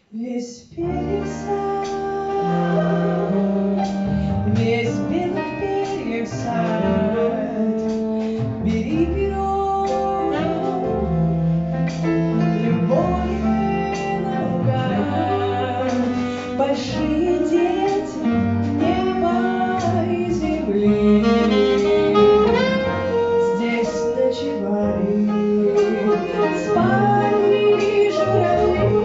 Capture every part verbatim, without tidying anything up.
Весь перед сад, весь белых перьев сад, бери перо, любое наугад. Большие дети неба и земли здесь ночевали, спали журавли.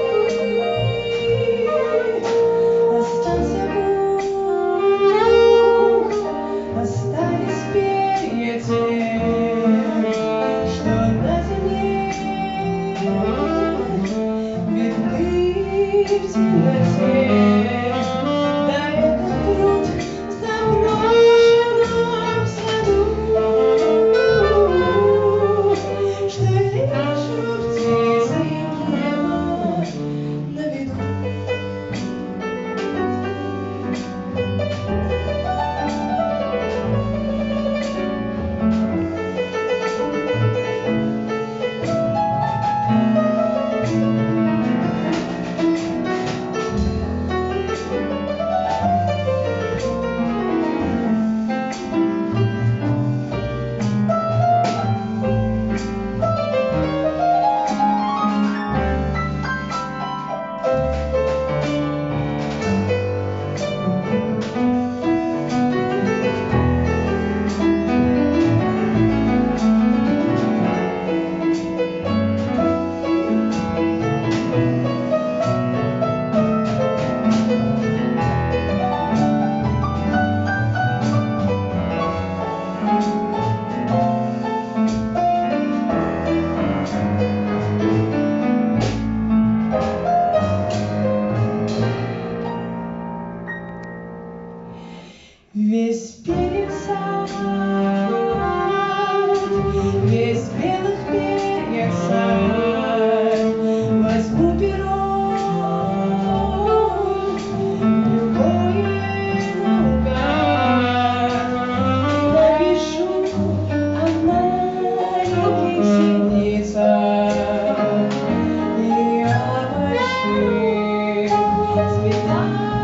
Остался пух, остались перья те, что на земле видны в темноте. Да этот пруд в заброшенном саду, что лишь у птицы небо на виду. Весь перед сад, весь белых перьев сад, возьму перо, любое наугад, напишу о маленьких синицах и о больших цветах.